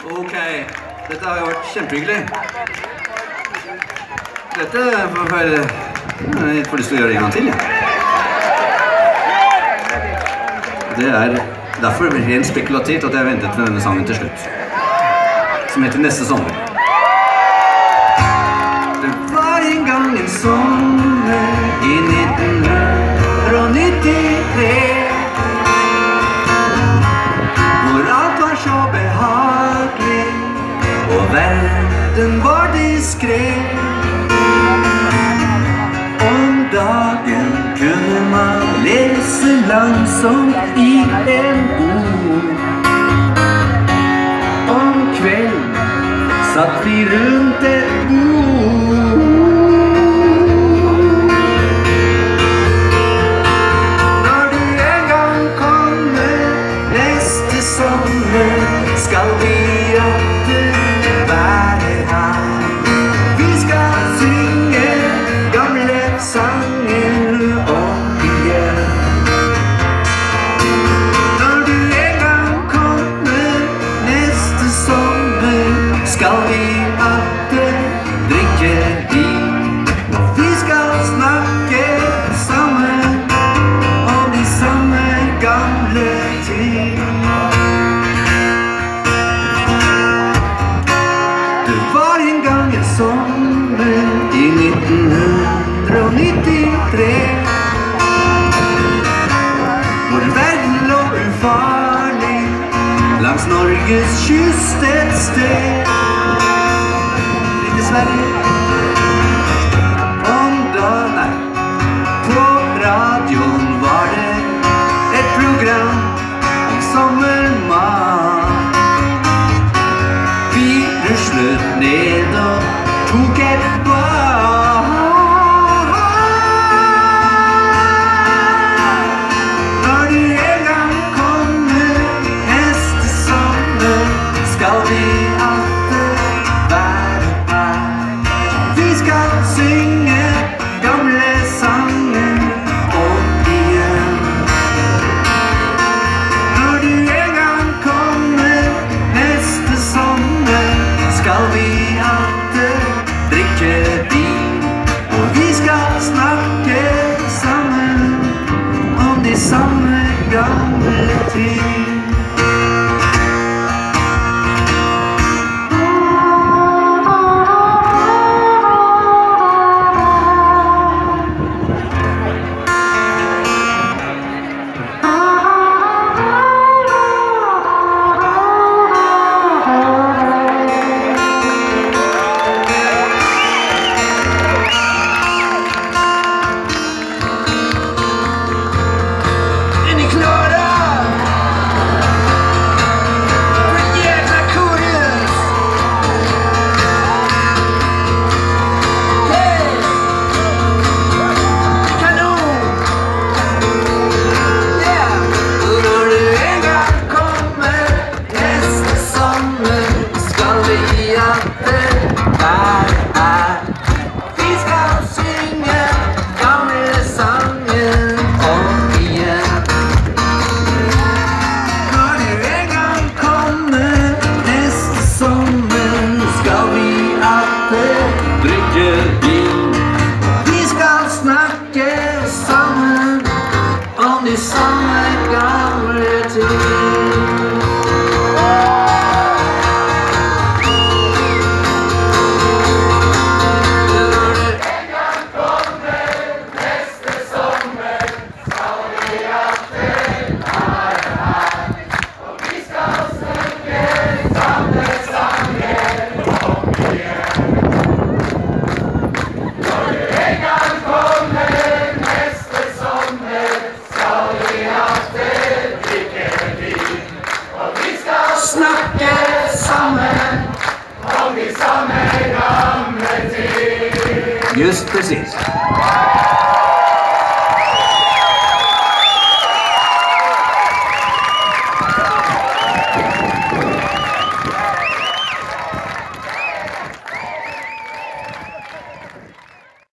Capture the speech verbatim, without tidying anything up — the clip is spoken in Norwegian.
Ok, dette har jo vært kjempehyggelig. Dette får jeg får lyst til å gjøre en gang til, ja. Det er derfor rent spekulativt at jeg ventet med denne sangen til slutt. Som heter Neste sommer. Det var en gang en sommer i nitten nittitre, hvor alt var så behagelig, og verden var diskret. Om dagen kunne man lese langsomt i en bok. Om kvelden satt vi rundt et bord. Når du en gang kommer neste sommer, skal vi atter være her. Vi skal synge gamle sanger om igjen. Når du en gang kommer neste sommer, skal vi atter drikke vin. Og vi skal snakke sammen om de samme gamle ting. Det var en gang en sommer i nitten nittitre, hvor verden lå ufarlig langs Norges kyst et sted. Litt i Sverige. Om da, nei, på radioen var det et program om sommermat. Vi ruslet ned og tok et bad. Når du en gang kommer neste sommer, skal vi atter være her. Vi skal synge gamle sanger om igjen. Når du en gang kommer neste sommer, skal vi atter drikke vin. Og vi skal snakke sammen om de samme gamle ting. Vi skal snakke sammen om de samme gamle ting. Når du en gang kommer neste sommer, skal vi atter være her. Og vi skal synge samme sanger om igjen. Når du en gang kommer neste sommer, skal vi atter drikke vin. Og vi skal snakke sammen om de samme gamle ting. Just precis.